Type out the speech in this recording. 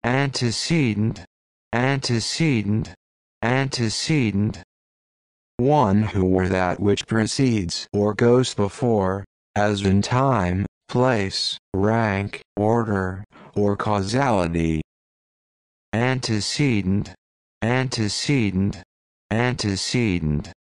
antecedent, antecedent, antecedent. One who or that which precedes or goes before, as in time, place, rank, order, or causality. Antecedent, antecedent, antecedent.